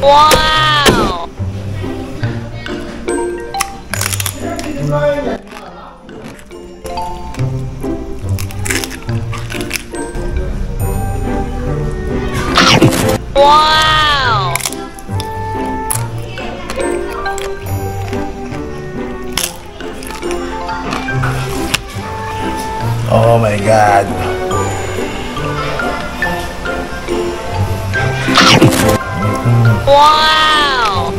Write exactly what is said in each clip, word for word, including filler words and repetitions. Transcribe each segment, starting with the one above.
Wow! Wow! Oh my God! Wow!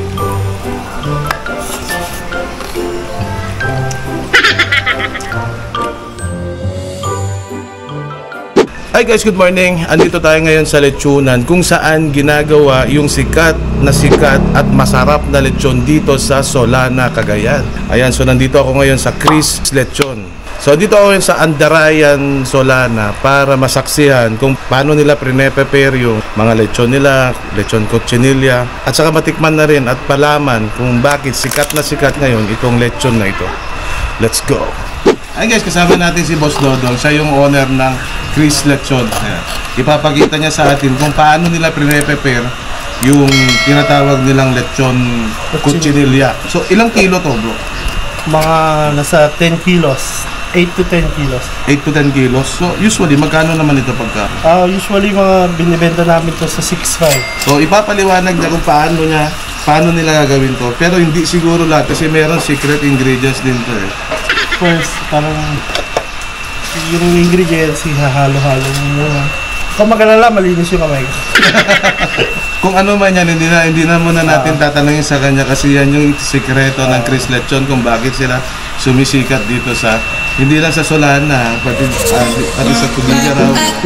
Hi guys, good morning. Andito tayo ngayon sa lechonan kung saan ginagawa yung sikat na sikat at masarap na lechon dito sa Solana, Cagayan. Ayan, so nandito ako ngayon sa Chris Lechon. So dito ako ngayon sa Andarayan, Solana para masaksihan kung paano nila pre-prepare yung mga lechon nila, lechon cochinilla, at saka matikman na rin at palaman kung bakit sikat na sikat ngayon itong lechon na ito. Let's go! Ay guys, kasama natin si Boss Dodong. Siya yung owner ng Chris Lechon. Ayan. Ipapakita niya sa atin kung paano nila pre-prepare yung tinatawag nilang lechon cochinilla. So ilang kilo to, bro? Mga nasa ten kilos. eight to ten kilos. eight to ten kilos. So usually magkano naman ito pagka? Uh, usually mga binibenta namin to sa six five. So ipapaliwanag niya kung paano niya paano nila gagawin to. Pero hindi siguro lahat kasi meron secret ingredients din to eh. First, parang yung ingredients hahalo-halo mo muna. Kung mag-alala, malinis yung kamay ko. Kung ano man yan, hindi na, hindi na muna natin tatanungin sa kanya kasi yan yung sikreto ng Chris Lechon kung bakit sila sumisikat dito sa, hindi lang sa Solana, pati, uh, pati sa Tugigaraw.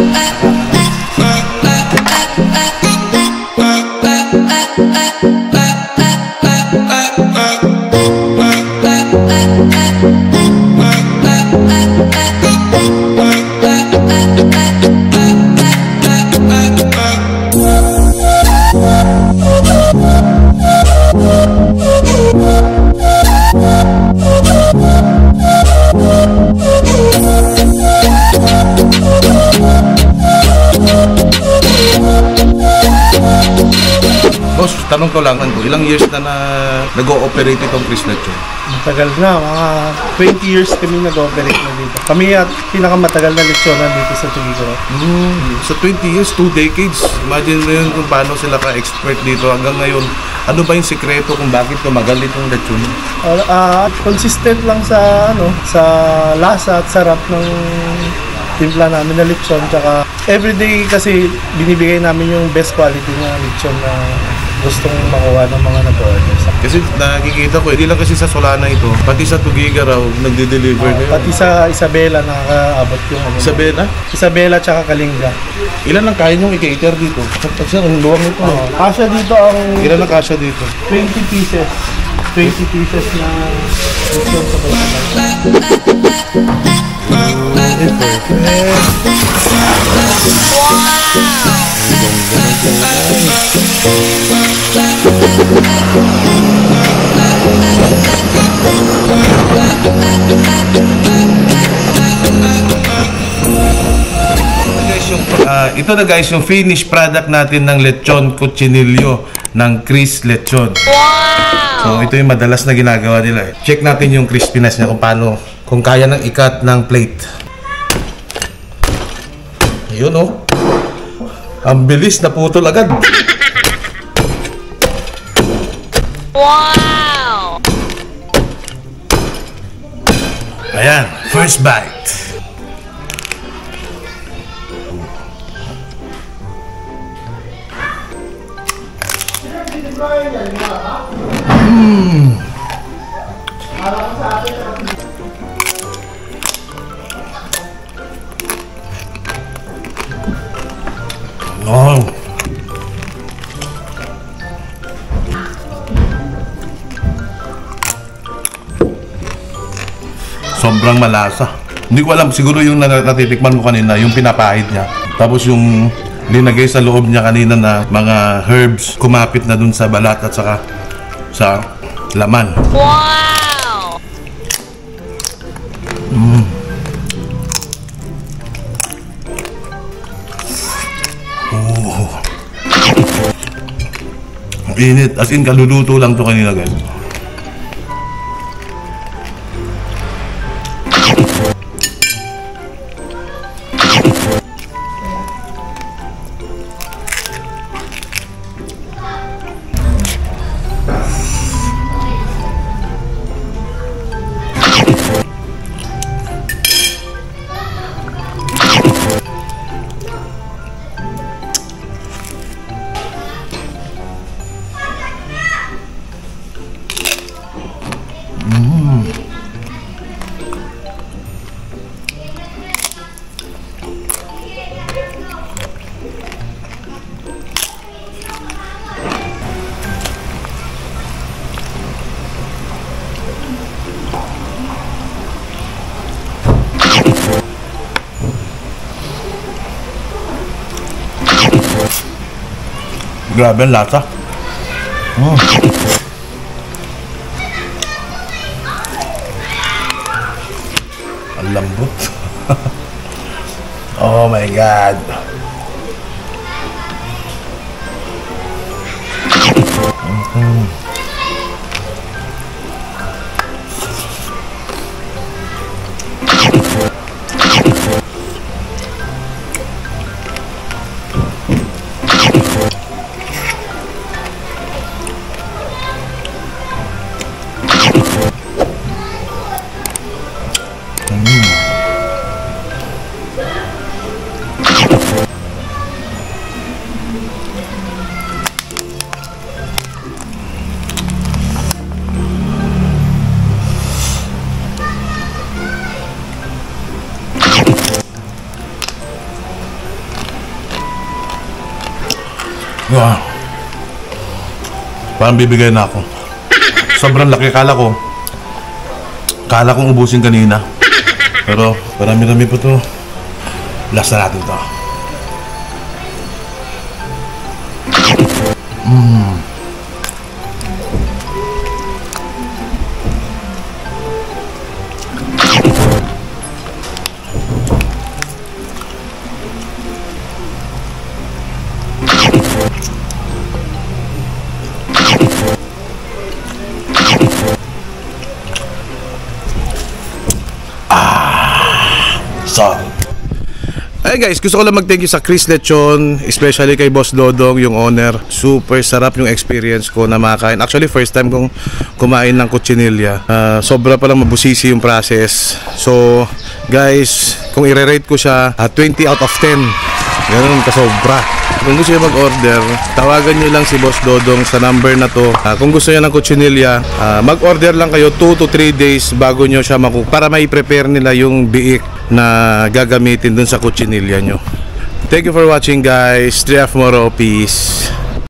Boss, tanong ko lang, ilang years na na nag-ooperate itong Chris Lechon? Matagal na, mga twenty years kami nag-operate na dito. Kami at pinakamatagal na lechonan dito sa Tugigaraw. Mm, so twenty years, two decades. Imagine mo yun kung paano sila ka-expert dito hanggang ngayon. Ano ba yung sikreto kung bakit tumagal itong lechon? Uh, uh, consistent lang sa ano, sa lasa at sarap ng timpla namin na lechon. Tsaka everyday kasi binibigay namin yung best quality na lechon na gustong makuha ng mga nag-order. Kasi nakikita ko, hindi lang kasi sa Solana ito, pati sa Tugigaraw nagde-deliver Uh, pati sa Isabela nakakaabot yung ano. Isabela? Isabela tsaka Kalinga. Ilan ang kaya niyong i-cater dito? Kasi ang luwang ito. Uh, kasya dito ang Ilan ang kasya dito? twenty pieces. twenty pieces na lechon sa Balsabay. Guys, yung, uh, ito na guys yung finished product natin ng lechon cochinillo ng Chris Lechon. Wow! So ito yung madalas na ginagawa nila eh. Check natin yung crispiness niya kung paano, kung kaya ng ikat ng plate. Ayun oh. Ang bilis, naputol agad. Wow! Ayan, first bite. Mmm. Oh. Sobrang malasa. Hindi ko alam, siguro yung natitikman ko kanina, yung pinapahid niya. Tapos yung linagay sa loob niya kanina na mga herbs, kumapit na dun sa balat at saka sa laman. Wow! Mm. Oh. Init. As in, kaluluto lang to kanina, guys. Grabe ang lasa. Mm. Ang lambot. Oh my God. Mm-hmm. Wow. Parang bibigay na ako. Sobrang laki. Kala ko Kala kong ubusin kanina. Pero marami-rami po to. Last na natin to. Mmm. Hey guys, gusto ko lang mag-thank you sa Chris Lechon, especially kay Boss Dodong, yung owner. Super sarap yung experience ko na makakain. Actually, first time kong kumain ng cochinilla. Uh, sobra palang mabusisi yung process. So, guys, kung i-rate ko siya, uh, twenty out of ten. Ganun kasobra. Kung gusto nyo mag-order, tawagan nyo lang si Boss Dodong sa number na to. Uh, kung gusto nyo ng cochinilla, uh, mag-order lang kayo two to three days bago nyo siya maku para may prepare nila yung biik na gagamitin dun sa cochinilla nyo. Thank you for watching guys. Three of Moro. Peace.